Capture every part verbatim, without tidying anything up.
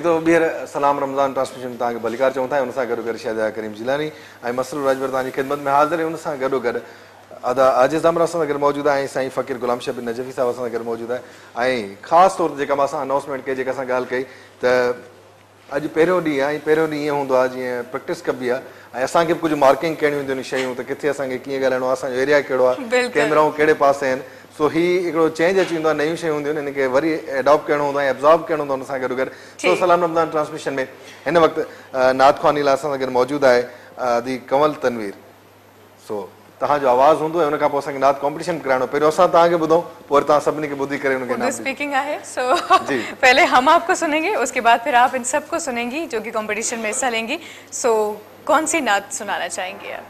तो ॿीहर सलाम रमज़ान ट्रांसमिशन तव्हांखे भलीकार चऊं था, हुन सां गॾो गॾु शहजाद करीम जिलानी ऐं मसरूर राजभर तव्हांजी ख़िदमत में हाज़िर आहे। हुन सां गॾो गॾु अदा आजिज़ अमर असां सां गॾु मौजूदु आहे ऐं साईं फ़कीर गुलाम शबीर नजफ़ी साहिबु असां सां गॾु मौजूदु आहे। ऐं ख़ासि तौर ते जेका मां असां अनाउंसमेंट कई, जेका असां ॻाल्हि कई त अॼु पहिरियों ॾींहुं आहे ऐं पहिरियों ॾींहुं ईअं हूंदो आहे जीअं प्रैक्टिस कबी आहे ऐं असांखे बि कुझु मार्किंग करणियूं हूंदियूं आहिनि शयूं, त किथे असांखे कीअं ॻाल्हाइणो आहे, असांजो एरिया कहिड़ो आहे, कैमराऊं कहिड़े पासे आहिनि। सो ही हिकिड़ो चेंज अची वेंदो आहे, नयूं शयूं हूंदियूं आहिनि, हिनखे वरी एडॉप्ट करणो हूंदो आहे, एब्ज़ॉर्ब करणो हूंदो आहे हुन सां गॾो गॾु। सो सलाम रमज़ान ट्रांसमिशन में हिन वक़्तु नात ख़्वानी लाइ असां सां गॾु मौजूदु आहे दी कंवल तनवीर। सो तव्हांजो आवाज़ हूंदो ऐं हुन खां पोइ असांखे नात कॉम्पिटिशन कराइणो, पहिरियों असां तव्हांखे ॿुधूं, पोइ तव्हां सभिनी खे ॿुधी करे हुनखे स्पीकिंग आहे। सो पहले हम आपको सुनेंगे, उसके बाद फिर आप इन सबको सुनेंगी जो कि कॉम्पिटिशन में हिस्सा लेंगी। सो कौन सी नात सुनाना चाहेंगे आप?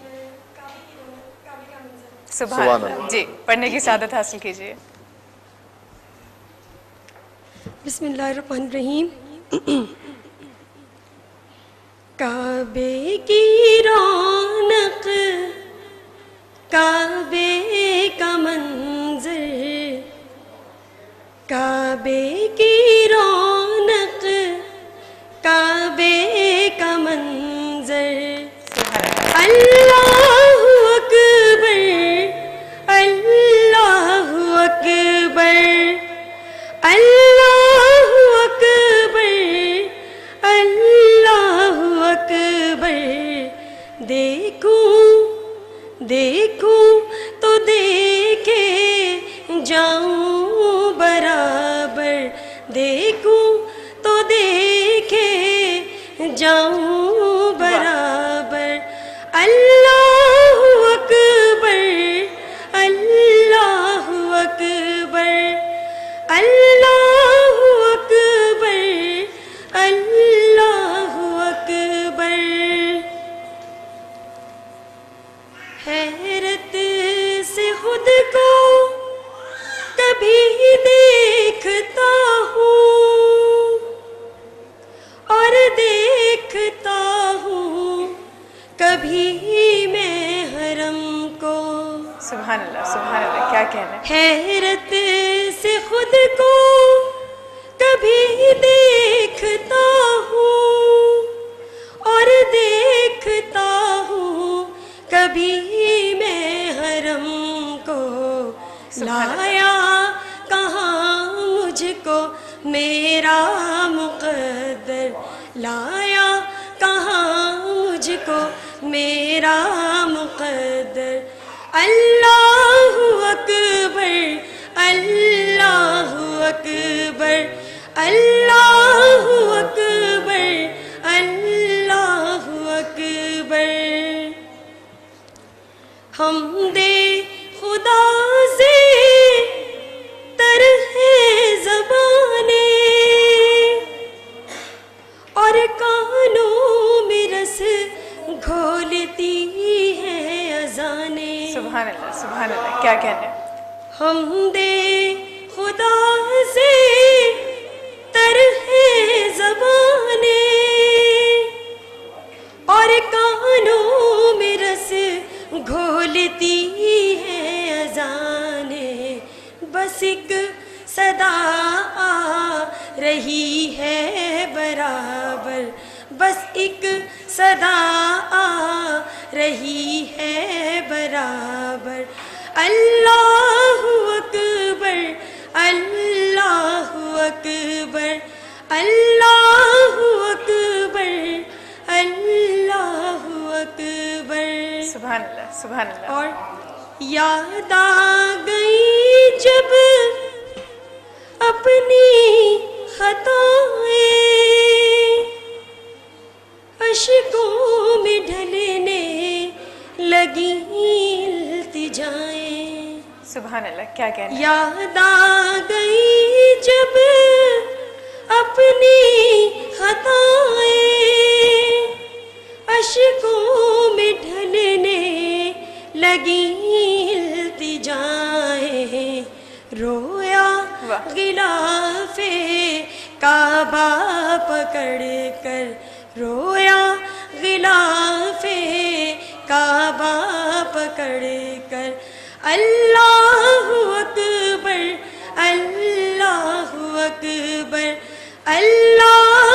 सुभान अल्लाह जी, पढ़ने की सादत हासिल कीजिए। बिस्मिल्लाहिर्रहमानिर्रहीम। काबे की रौनक, काबे का मंजर, काबे की रौनक, काबे का मंजर, अल्लाहु अकबर, अल्लाहु अकबर, अल्लाहु अकबर, अल्लाहु अकबर। देखूं देखूं तो देखे जाऊं बराबर, देखूं तो देखे जाऊं बराबर, अल्लाहु अकबर, अल्लाहु अकबर, अल्लाहु अकबर, अल्लाहु अकबर। हैरत से खुद को कभी देखता हूँ और देखता हूँ कभी मैं हरम को। सुभान अल्लाह, सुभान अल्लाह, क्या कहना है। हैरत से खुद को कभी देखता हूँ और देखता हूँ कभी मैं हरम को। लाया कहाँ मुझको मेरा मुक़द्दर, लाया कहाँ मुझको मेरा मुक़द्दर, अल्लाहु अकबर, अल्लाहु अकबर, अल्लाहु अकबर, अल्लाहु अकबर। हमदे खुदा से तर है ज़बाने और कानों में रस घोलती है अज़ाने। सुभान अल्लाह, सुभान अल्लाह, क्या कहना है। हमदे खुदा से तर है ज़बाने और कानों में रस घोलती है अज़ाने। बस एक सदा आ रही है बराबर, बस एक सदा आ रही है बराबर, अल्लाहु अकबर, अल्लाहु अकबर, अल्लाहु अकबर, अल्लाहु अकबर। सुभान अल्लाह, सुभान अल्लाह। और याद आ गई जब अपनी खताएं, अश्कों में ढलने लगी इल्तिजाएं। सुभान अल्लाह, क्या कहना है। याद आ गई जब अपनी खताएं, अश्कों में ढलने लगी इल्तिजाएं। रोया गिलाफे काबा पकड़ कर, रोया गिलाफे काबा पकड़ कर, अल्लाहु अकबर, अल्लाहु अकबर, अल्लाह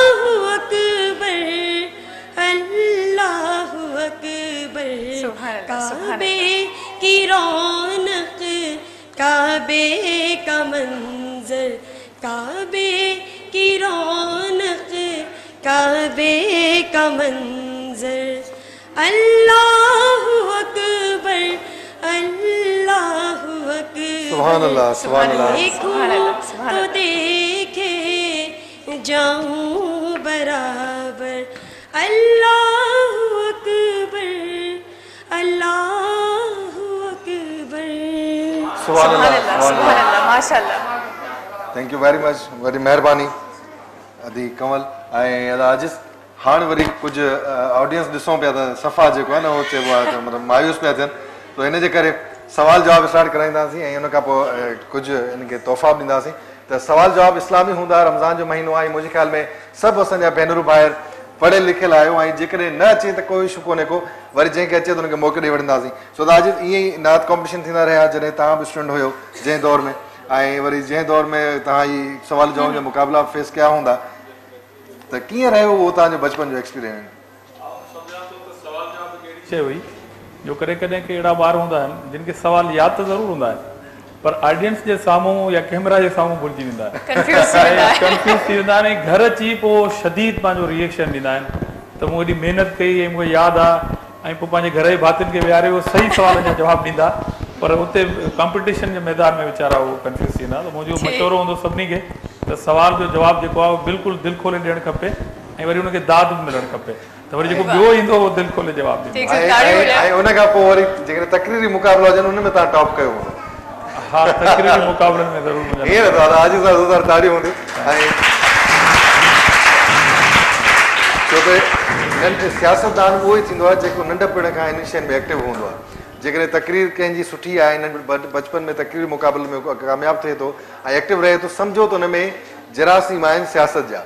काबे का मंजर, काबे की रौनक, काबे का मंजर। अल्लाहु अकबर, अल्लाहु अकबर। सुभान अल्लाह, सुभान अल्लाह। देखूं तो देखे जाऊं बराबर, अल्लाहु अकबर, अल्लाहु अकबर। सुभान अल्लाह, सुभान सुभान अल्लाह। अल्लाह, माशाल्लाह। थैंक यू वेरी मच, वरी महिरबानी अदी कमल। ऐं अदा आजिज़ हाणे वरी कुझु ऑडियंस ॾिसूं पिया त सफ़ा जेको आहे न उहो चइबो आहे त मतिलबु मायूस पिया थियनि, त हिन जे करे सवाल जवाब स्टार्ट कराईंदासीं ऐं हुन खां पोइ कुझु हिनखे तोहफ़ा बि ॾींदासीं। त सवाल जवाब इस्लामी हूंदा, रमज़ान जो महीनो आहे, मुंहिंजे ख़्याल में सभु असांजा भेनरूं भाइर पढ़ियल लिखियल आहियो, ऐं जेकॾहिं न अचे त कोई इशू कोन्हे को, वरी जंहिंखे अचे त हुनखे मौक़ो ॾेई वठंदासीं। सो त अॼु ईअं ई नात कॉम्पिटिशन थींदा रहिया जॾहिं तव्हां बि स्टूडेंट हुयो जंहिं दौर में, ऐं वरी जंहिं दौर में तव्हां ई सवाल जवाब जा मुक़ाबला फेस कया हूंदा, त कीअं रहियो उहो तव्हांजो बचपन जो एक्सपीरियंस? शइ हुई जो कॾहिं कॾहिं के अहिड़ा ॿार हूंदा आहिनि जिन खे सवाल यादि त ज़रूरु हूंदा आहिनि, पर ऑडियंस जे साम्हूं या कैमरा जे साम्हूं भुलिजी वेंदा आहिनि, कंफ्यूज़ थी वेंदा आहिनि। घर अची पोइ शदीद पंहिंजो रिएक्शन ॾींदा आहिनि त मूं हेॾी महिनत कई ऐं मूंखे यादि आहे, ऐं पोइ पंहिंजे घर जे भातियुनि खे विहारे उहो सही सुवालनि जा जवाबु ॾींदा, पर उते कॉम्पिटिशन जे मैदान में वीचारा उहो कंफ्यूज़ थी वेंदा। त मुंहिंजो मशवरो हूंदो सभिनी खे त सवाल जो जवाबु जेको आहे उहो बिल्कुलु दिलि खोले ॾियणु खपे, ऐं वरी हुनखे दाद बि मिलणु खपे, त वरी जेको ॿियो ईंदो उहो दिलि खोले जवाबु ॾींदो। ऐं उन खां पोइ वरी जेकॾहिं तकरीरी मुक़ाबला हुजनि उन में तव्हां टॉप कयो हूंदो? हा, तकरीरी मुक़ाबलनि में ज़रूरु ईअं न दादा, आजिज़ ज़रूरु ताड़ियूं हूंदियूं। ऐं छो त सियासतदान उहो ई थींदो आहे जेको नंढपण खां इन शयुनि में एक्टिव हूंदो आहे। जेकॾहिं तकरीर कंहिंजी सुठी आहे, नंढ बचपन में तकरीर मुक़ाबले में कामयाबु थिए थो ऐं एक्टिव रहे थो, सम्झो त हुन में जरासीम आहिनि सियासत जा।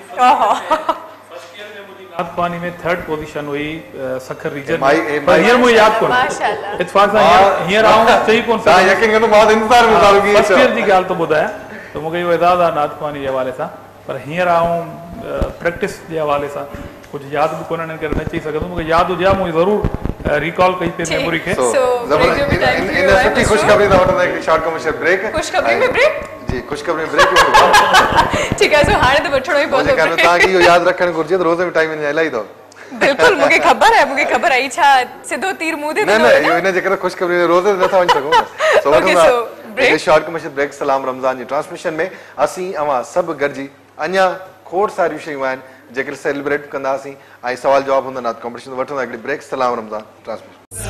नाथपानी में थर्ड पोजीशन हुई सखर रीजन में, पर हींअर मुझे याद कोन इत्तेफाक सां हींअर आऊं चई कोन सा यकीन करो मां इंतजार में था कि फर्स्ट ईयर जी ॻाल्हि तो ॿुधायां त मूंखे इहो एज़ाज़ आहे नाथपानी जे हवाले सां, पर हींअर आऊं प्रैक्टिस जे हवाले सां कुझु यादि बि कोन करे न चई सघंदुमि। मूंखे यादि हुजे मुंहिंजी ज़रूरु रिकॉल कई पे मेमोरी खे। इन सुठी ख़ुशख़बरी था वठंदा हिकु शॉर्ट कमर्शियल ब्रेक। ख़ुशख़बरी में ब्रेक जी, ख़ुशख़बरी में ब्रेक। ठीक है, सो हाणे त वठणो ई पवंदो। तव्हांखे इहो यादि रखणु घुरिजे त रोज़ में टाइम हिन इलाही अथव। बिल्कुलु मूंखे ख़बर आहे, मूंखे ख़बर आहे छा सिधो तीर मुंहुं ते न न इहो इन जे करे ख़ुशख़बरी रोज़ नथा वञी सघूं। सो वठंदा शॉर्ट कमर्शियल ब्रेक। सलाम रमज़ान जी ट्रांसमिशन में असीं अवां सभु गॾिजी अञा खोड़ सारियूं शयूं आहिनि जेके सेलिब्रेट कंदासीं ऐं सवाल जवाब हूंदा नात कॉम्पिटिशन। वठंदा हिकिड़ी ब्रेक। सलाम रमज़ान ट्रांसमिशन।